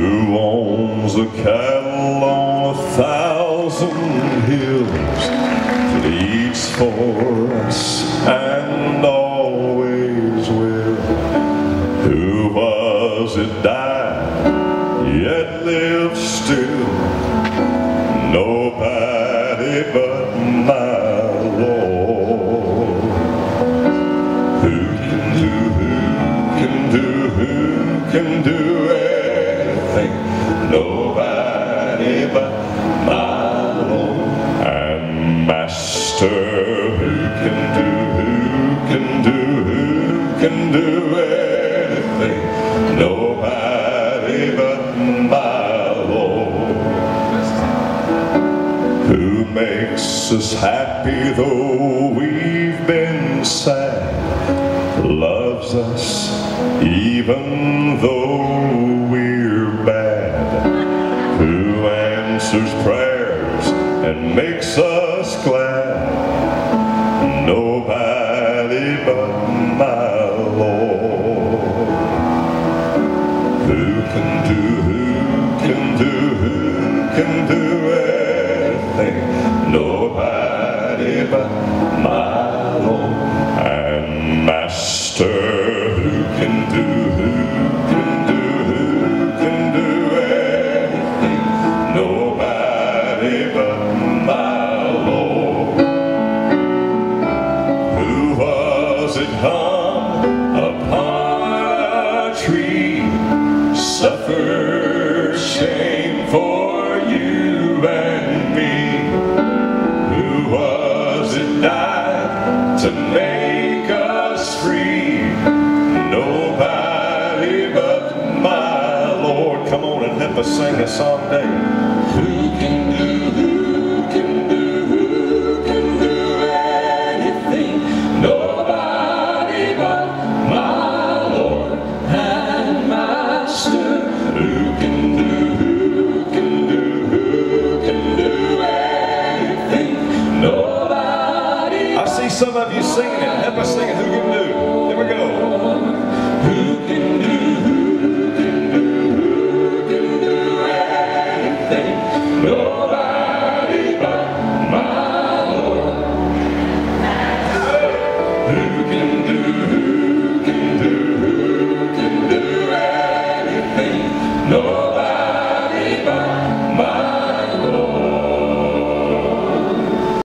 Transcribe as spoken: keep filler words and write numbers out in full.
Who owns the cattle on a thousand hills, pleads for us and always will. Who was it died, yet lives still? Nobody but my Lord. Who can do, who can do, who can do anything? Nobody but my Lord and Master. Who can do, who can do, who can do anything? Nobody but my Lord. Who makes us happy though we've been sad, loves us even though we're bad, who answers prayers and makes us glad? Nobody but my Lord. Who can do, who can do, who can do anything? Nobody but my Lord and Master. Who can do, who can do, who can do anything? Nobody but my Lord. Who was it hung upon a tree, suffered shame for you and me? Who was it died to make us free? Nobody but my Lord. Come on and help us sing a song today. Who can do, who can do, who can do anything? Nobody but my Lord and Master. Who can do, who can do, who can do anything? Nobody. I see some of you singing it. Help us sing it. Who can do? Here we go. Who can do, who can do, who can do anything? Nobody but my Lord. Who can